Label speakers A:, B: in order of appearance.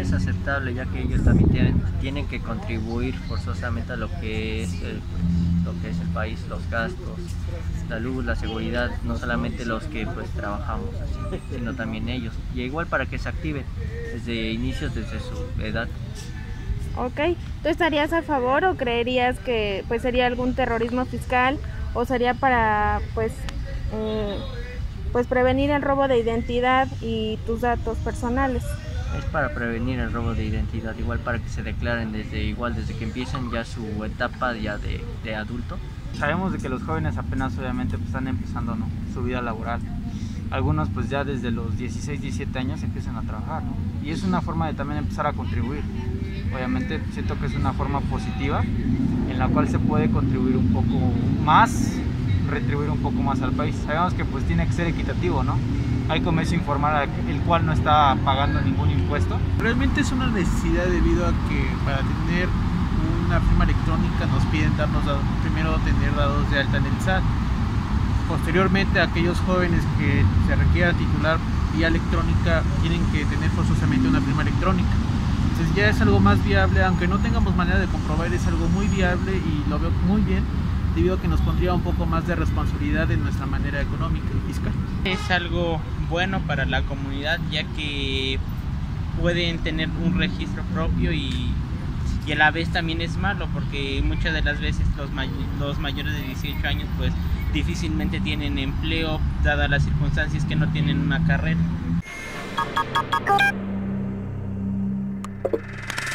A: es aceptable, ya que ellos también tienen que contribuir forzosamente a lo que es el país, los gastos, la luz, la seguridad, no solamente los que pues trabajamos así, sino también ellos, y igual para que se activen desde inicios, desde su edad.
B: Ok, ¿tú estarías a favor o creerías que pues sería algún terrorismo fiscal o sería para pues prevenir el robo de identidad y tus datos personales?
A: Es para prevenir el robo de identidad, igual para que se declaren desde que empiezan ya su etapa ya de adulto.
C: Sabemos de que los jóvenes apenas obviamente pues, están empezando, ¿no?, su vida laboral. Algunos pues ya desde los 16, 17 años empiezan a trabajar, ¿no? Y es una forma de también empezar a contribuir. Obviamente siento que es una forma positiva en la cual se puede contribuir un poco más, retribuir un poco más al país. Sabemos que pues tiene que ser equitativo, ¿no? Hay comercio informal el cual no está pagando ningún impuesto.
D: Realmente es una necesidad debido a que para tener una firma electrónica nos piden primero tener dados de alta en el SAT. Posteriormente, aquellos jóvenes que se requieran titular vía electrónica tienen que tener forzosamente una firma electrónica. Entonces ya es algo más viable, aunque no tengamos manera de comprobar, es algo muy viable y lo veo muy bien, debido a que nos pondría un poco más de responsabilidad en nuestra manera económica y fiscal.
E: Es algo bueno para la comunidad, ya que pueden tener un registro propio y a la vez también es malo, porque muchas de las veces los mayores de 18 años pues difícilmente tienen empleo, dadas las circunstancias que no tienen una carrera.